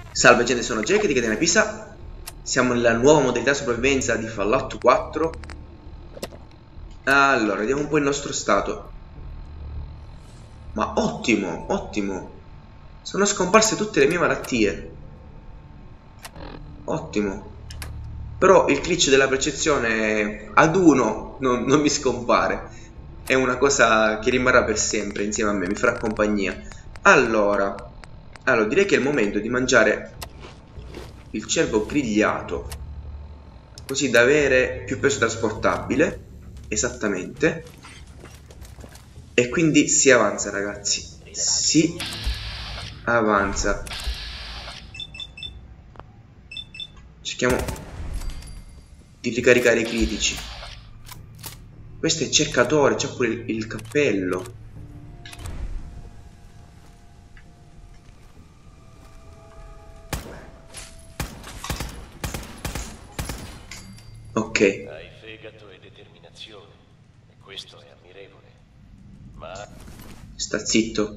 Salve gente, sono Jack di Catena Pisa. Siamo nella nuova modalità sopravvivenza di Fallout 4. Allora, vediamo un po' il nostro stato. Ma ottimo, ottimo. Sono scomparse tutte le mie malattie. Ottimo. Però il glitch della percezione ad uno non mi scompare. È una cosa che rimarrà per sempre insieme a me, mi farà compagnia. Allora, direi che è il momento di mangiare il cervo grigliato, così da avere più peso trasportabile. Esattamente. E quindi si avanza, ragazzi. Si avanza. Cerchiamo di ricaricare i critici. Questo è cercatore, c'ha pure il cappello. Ok. Hai fegato e determinazione, e questo è ammirevole. Ma Sta zitto.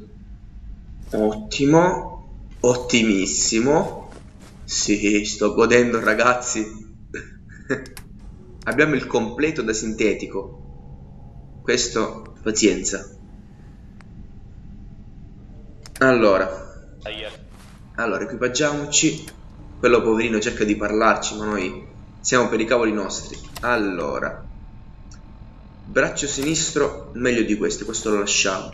Ottimo. Ottimissimo. Sì, sto godendo, ragazzi. Abbiamo il completo da sintetico. Questo, pazienza. Allora, equipaggiamoci. Quello poverino cerca di parlarci, ma noi siamo per i cavoli nostri. Allora, braccio sinistro meglio di questo lo lasciamo.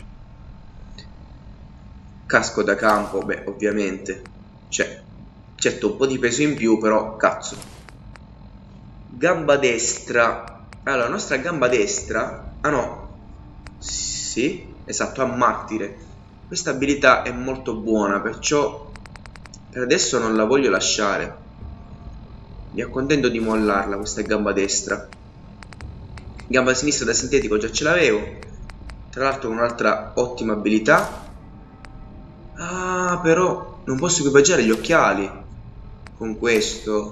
Casco da campo, beh, ovviamente. Cioè, certo un po' di peso in più, però cazzo. Gamba destra. Allora, la nostra gamba destra. Ah no. Sì, esatto, a martire. Questa abilità è molto buona, perciò per adesso non la voglio lasciare. Mi accontento di mollarla questa gamba destra. Gamba sinistra da sintetico già ce l'avevo. Tra l'altro un'altra ottima abilità. Ah, però non posso equipaggiare gli occhiali con questo.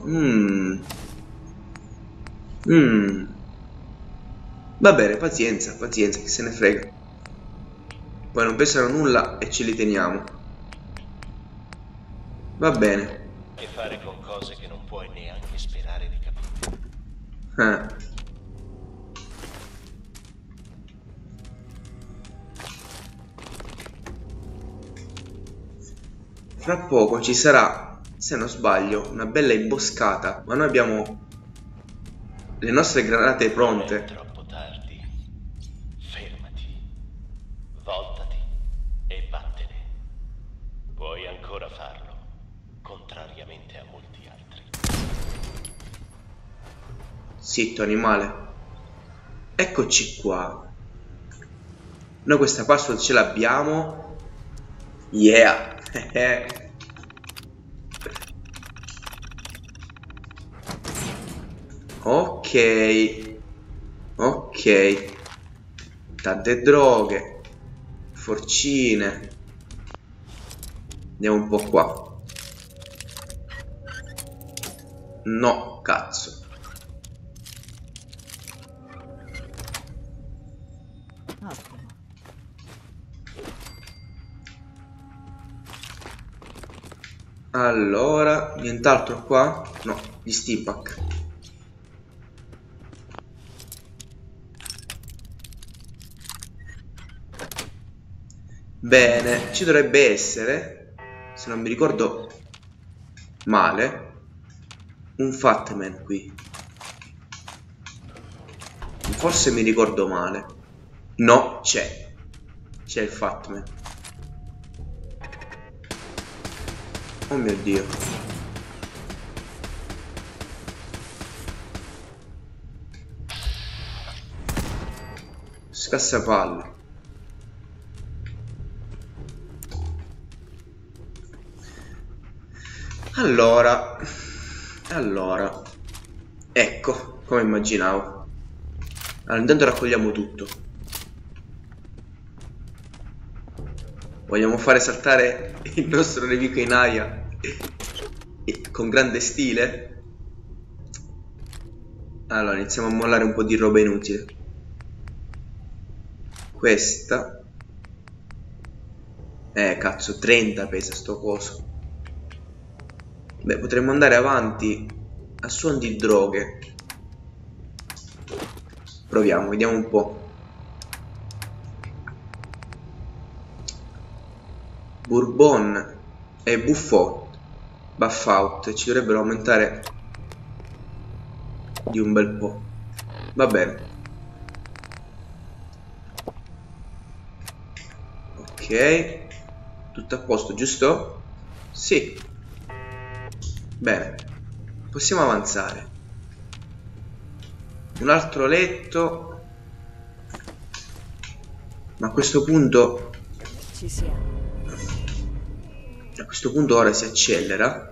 Va bene, pazienza, pazienza, che se ne frega. Poi non pesano nulla e ce li teniamo. Va bene. a che fare con cose che non puoi neanche sperare di capire. Fra poco ci sarà, se non sbaglio, una bella imboscata, ma noi abbiamo le nostre granate pronte. Non è troppo tardi. Fermati. Voltati e vattene. Puoi ancora farlo, contrariamente a molti altri. Zitto, animale. Eccoci qua. Noi questa password ce l'abbiamo. Yeah. Ok. Ok. Tante droghe. Forcine. Andiamo un po' qua. No, cazzo. Allora, nient'altro qua? No, gli Stimpack. Bene, ci dovrebbe essere, se non mi ricordo male, un Fatman qui. Forse mi ricordo male. No, c'è. C'è il Fatman. Oh mio Dio. Scassapalle. Allora, ecco, come immaginavo. Allora, intanto raccogliamo tutto. Vogliamo fare saltare il nostro nemico in aria con grande stile? Allora, iniziamo a mollare un po' di roba inutile. Questa. Cazzo, 30 pesa sto coso. Beh, potremmo andare avanti a suon di droghe. Proviamo, vediamo un po'. Bourbon e Buffout ci dovrebbero aumentare di un bel po'. Va bene. Ok, tutto a posto, giusto? Sì. Bene, possiamo avanzare. Un altro letto. Ma a questo punto... Ci siamo. A questo punto ora si accelera,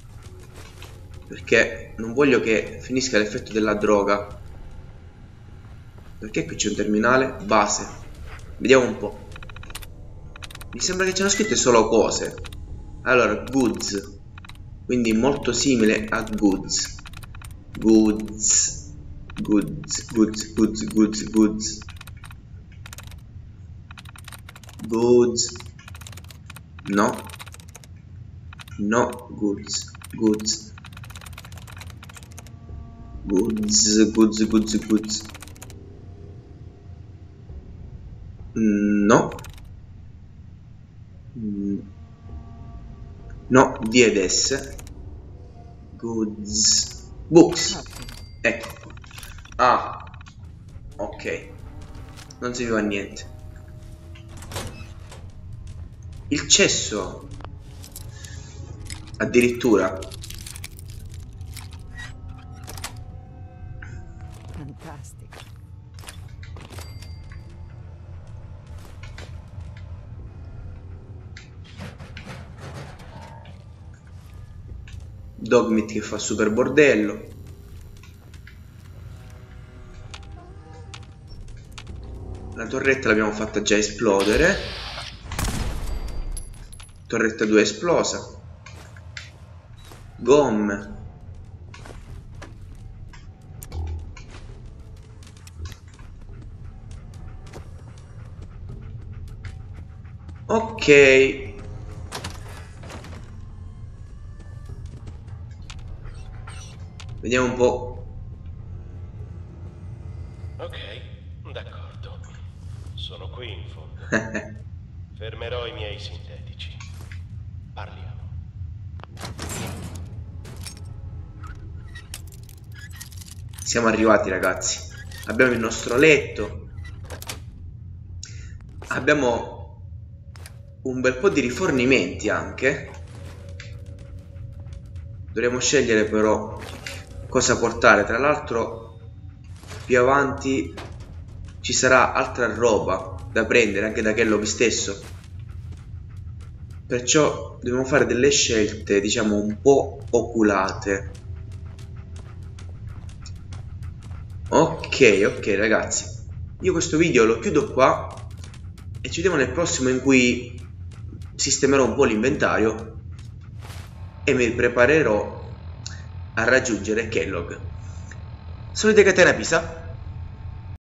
perché non voglio che finisca l'effetto della droga. Perché qui c'è un terminale? Base. Vediamo un po'. Mi sembra che c'erano scritte solo cose. Allora, goods. Quindi molto simile a goods. Goods. Goods, goods, goods, goods, goods. Goods. No. No, goods. Goods. Goods, goods, goods, goods. No. No, D ed S. Goods. Books. Ecco. Ah. Ok. Non serviva a niente. Il cesso. Addirittura. Fantastico. Dogmeat che fa super bordello. La torretta l'abbiamo fatta già esplodere. Torretta 2 esplosa. Gomme. Ok. Vediamo un po'. Ok, d'accordo. Sono qui in fondo. Fermerò i miei sintetici. Parliamo. Siamo arrivati, ragazzi. Abbiamo il nostro letto. Abbiamo un bel po' di rifornimenti anche. Dovremmo scegliere però cosa portare. Tra l'altro più avanti ci sarà altra roba da prendere anche da Kellogg stesso. Perciò dobbiamo fare delle scelte, diciamo, un po' oculate. Ok ragazzi, io questo video lo chiudo qua e ci vediamo nel prossimo, in cui sistemerò un po' l'inventario e mi preparerò a raggiungere Kellogg. Solite catena Pisa.